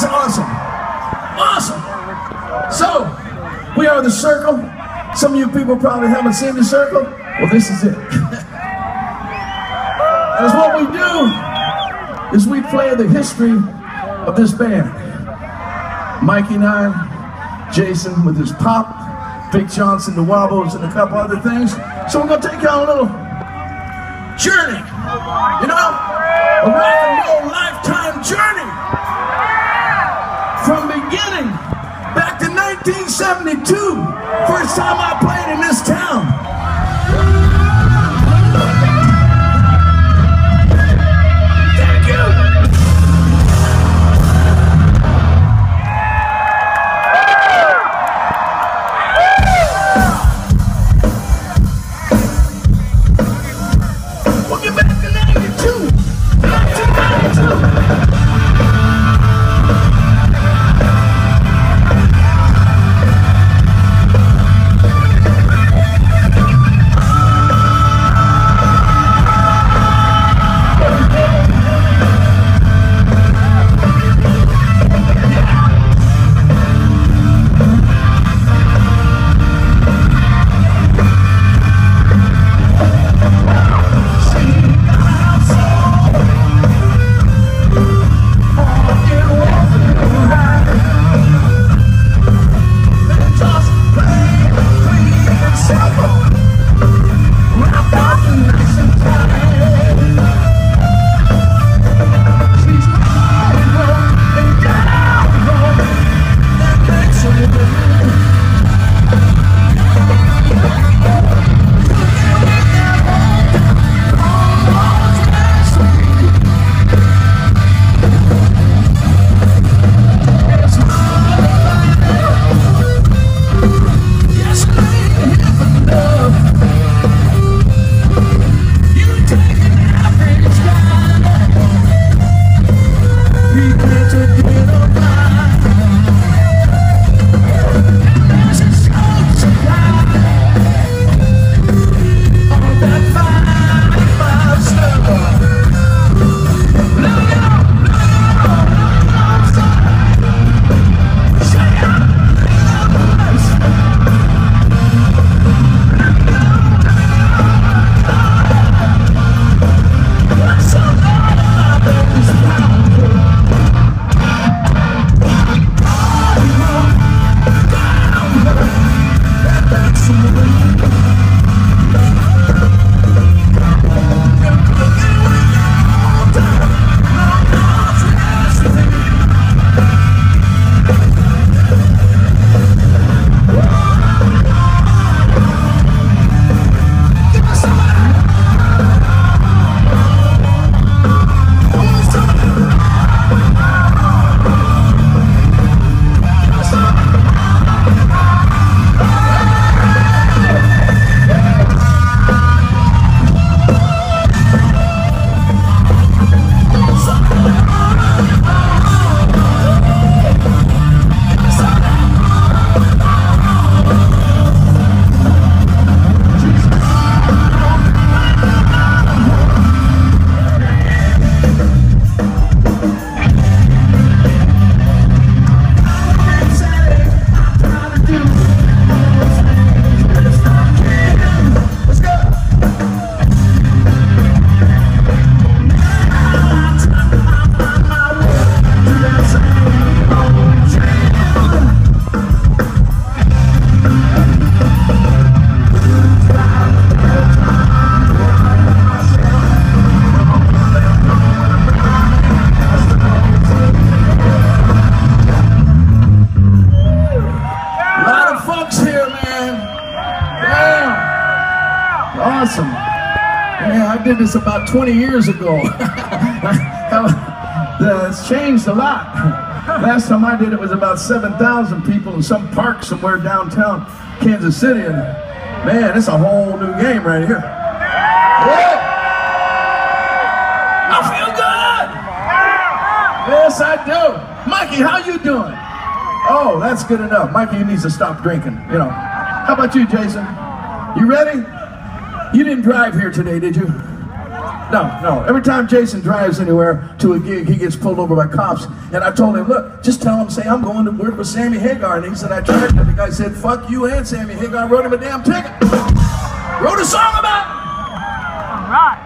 is awesome. Awesome. So, we are the Circle. Some of you people probably haven't seen the Circle. Well, this is it. That's what we do, is we play the history of this band. Mikey and I, Jason with his pop, Vic Johnson, the wobbles, and a couple other things. So we're gonna take you on a little journey, you know? A rock and roll lifetime journey. From beginning, back to 1972, first time I played in this town. Thank you. We'll get back to 92. 1992. Awesome. Yeah, I did this about 20 years ago. It's changed a lot. Last time I did it was about 7,000 people in some park somewhere downtown Kansas City. And man, it's a whole new game right here. Yeah. I feel good. Yes, I do. Mikey, how you doing? Oh, that's good enough. Mikey needs to stop drinking, you know. How about you, Jason? You ready? You didn't drive here today, did you? No. Every time Jason drives anywhere to a gig, he gets pulled over by cops. And I told him, look, just tell him, say, I'm going to work with Sammy Hagar. And he said, I tried. And the guy said, fuck you and Sammy Hagar. Wrote him a damn ticket. Wrote a song about it. All right.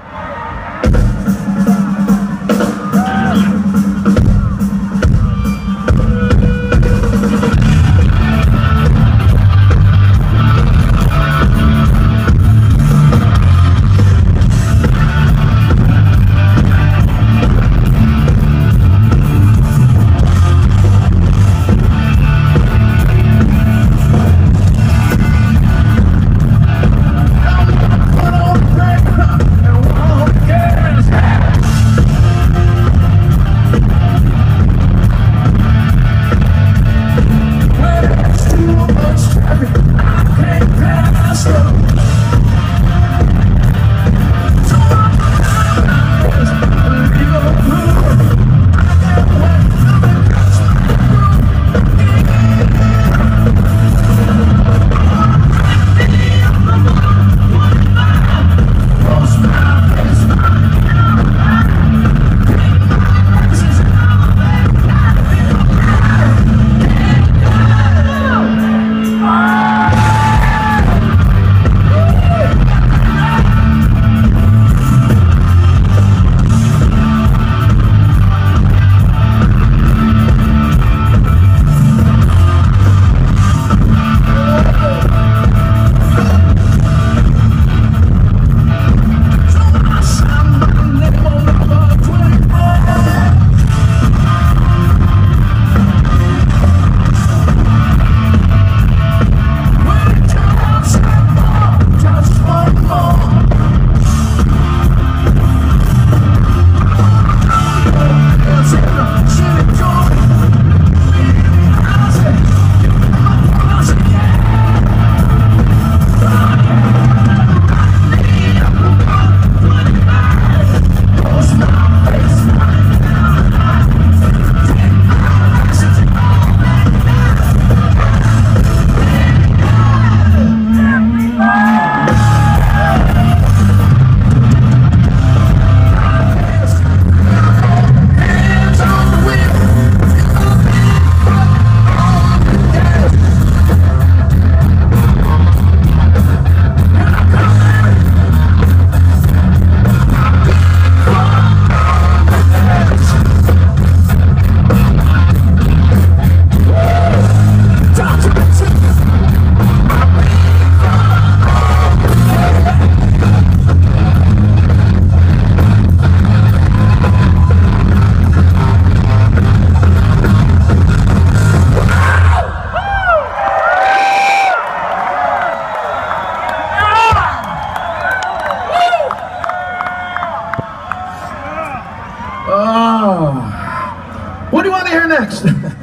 What do you want to hear next?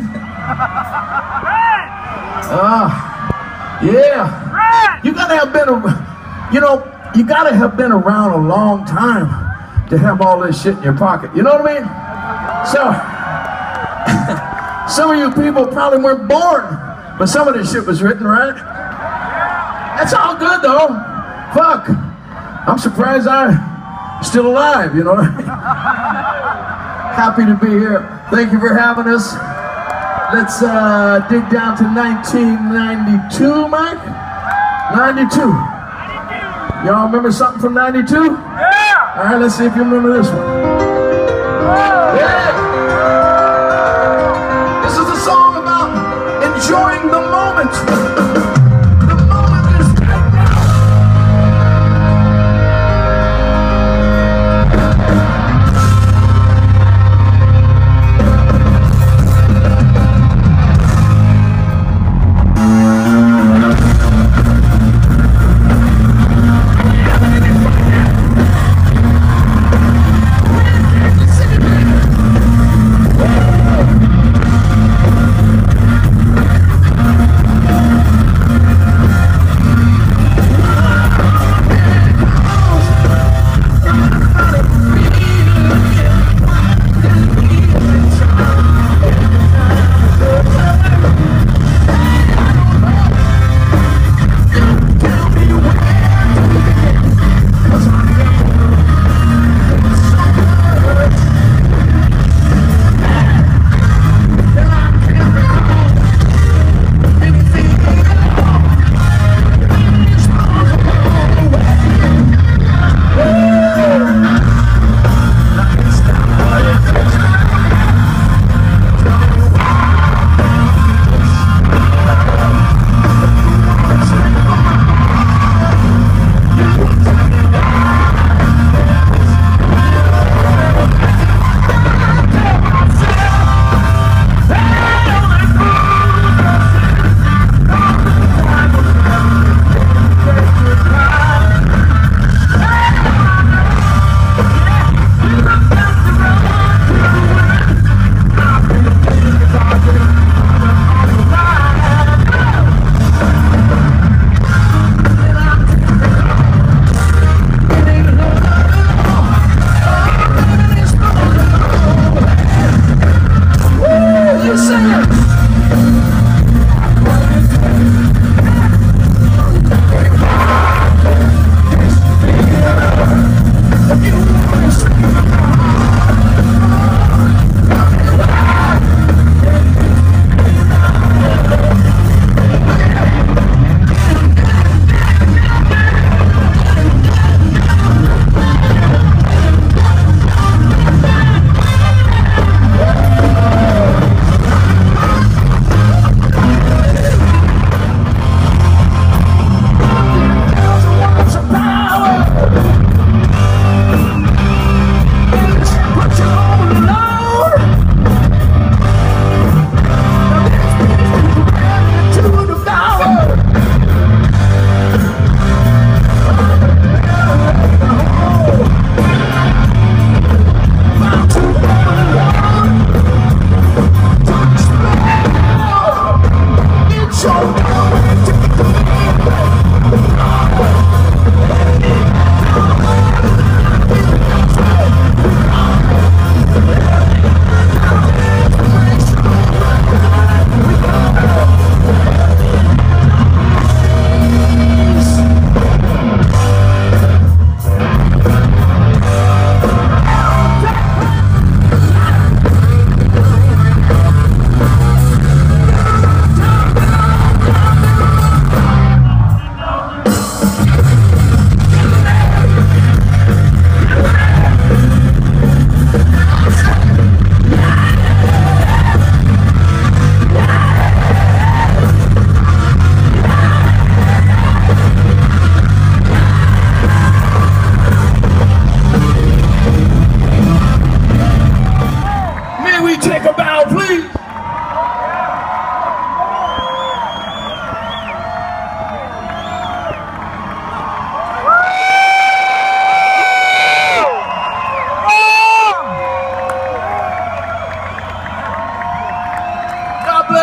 Yeah. You gotta have been, you gotta have been around a long time to have all this shit in your pocket. You know what I mean? So, some of you people probably weren't born, but some of this shit was written, right? That's all good though. Fuck. I'm surprised I'm still alive, you know? Happy to be here. Thank you for having us. Let's dig down to 1992, Mike? 92. Y'all remember something from 92? Yeah! All right, let's see if you remember this one. Yeah! This is a song about enjoying the moment. The moment is right now.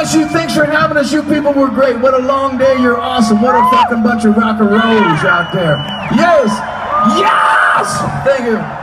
bless you. Thanks for having us. You people were great. What a long day. You're awesome. What a fucking bunch of rock and rolls out there. Yes. Yes. Thank you.